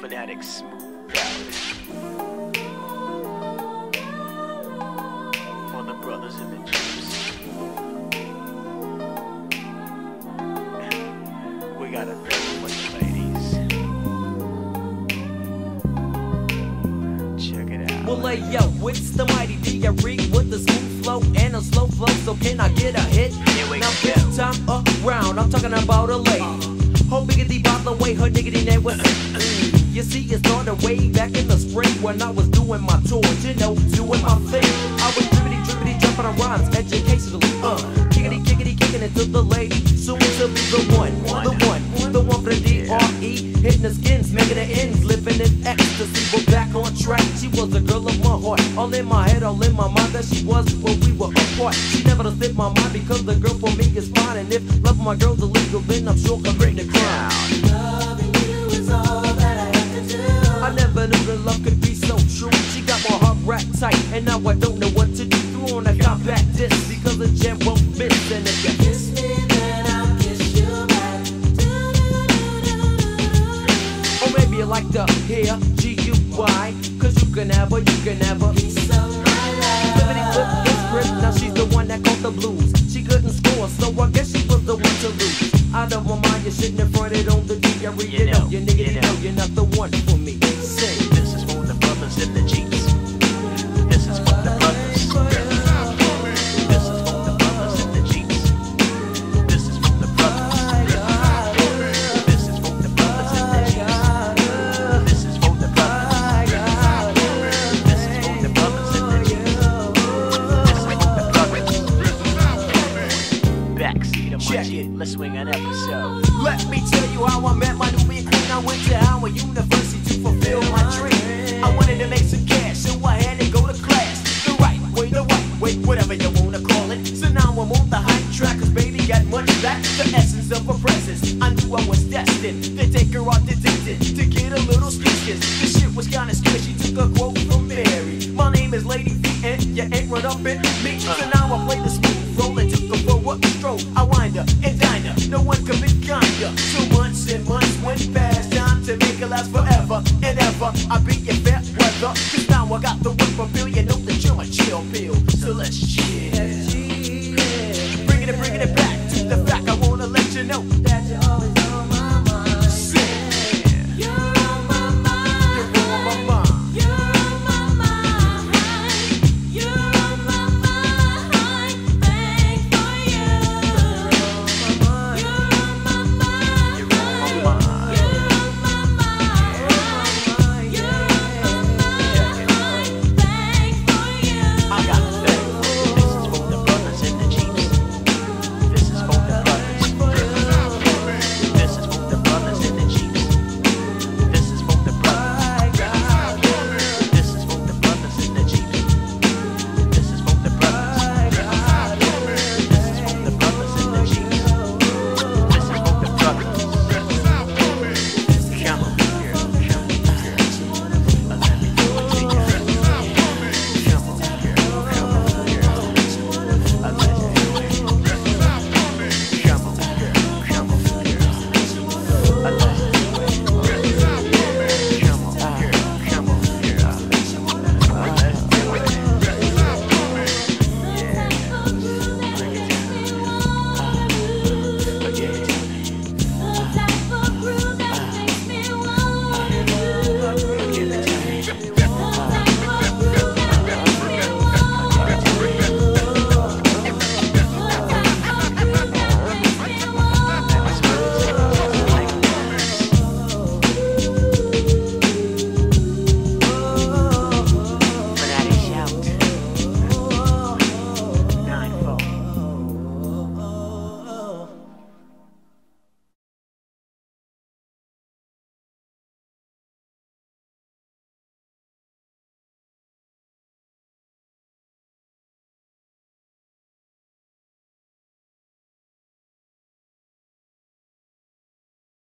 Phonetics smooth out. For the brothers in the Jeeps. We got a thing for you ladies. Check it out. Well, hey, yo, it's the mighty D.R.E. with the smooth flow and a slow flow. So can I get a hit? Here we now go. this time around, I'm talking about a lady. Whole biggity by the way her diggity name was. You see, it started way back in the spring when I was doing my tours, you know, doing my thing. I was dribbity, jumping on rhymes, educationally, kickity, kicking it to the lady, soon to be the one for the D.R.E. Hitting the skins, making the ends, living in ecstasy. We're back on track, she was a girl of my heart, all in my head, all in my mind, that she was when we were apart. She never done slipped my mind because the girl for me is fine, and if love my girl's illegal, then I'm sure commit the crime. Loving you is all that I have to do. I never knew that love could be so true. She got my heart wrapped tight, and now I don't know what to do. Threw on a compact disc because the jam won't miss. And if you Kiss me, then I'll kiss you back. or maybe you like to hear G-U-Y, cause you can have her. Piece of my life. Flippity flip this grip, now she's the one that caught the blues. She couldn't score, so I guess she was the one to lose. Out of my mind, you're sitting in front it on the D.R.E. You know, you nigga, know you're not the one for me. Sing. This is for the brothers in the Jeeps. This is for the brothers. This is for the brothers in the Jeeps. This is for the brothers. This is for the brothers in the Jeeps. This is for the brothers. This is for the brothers in the Jeeps. This is for the brothers. Backseat of my Jeep. Let's swing an episode. Let me tell you how I met my new queen. I went to Howard University to fulfill my dream. I wanted to make some cash, so I had to go to class. The right way, whatever you wanna call it. So now I'm on the hype track, cause baby got much back. The essence of her presence, I knew I was destined to take her out the distance, to get a little skittish. The shit was kinda scary, she took a quote from Mary. My name is Lady V and you ain't run up in me. So now I play the smooth roll and took her for a stroll. I wind her and dine her, no one could be kinder. 2 months and months went past, time to make it last forever and ever. I be your fair weather, cause now I got the whip bill. You know that you're my chill pill, so let's chill. Bringing it back to the fact I wanna let you know that you're all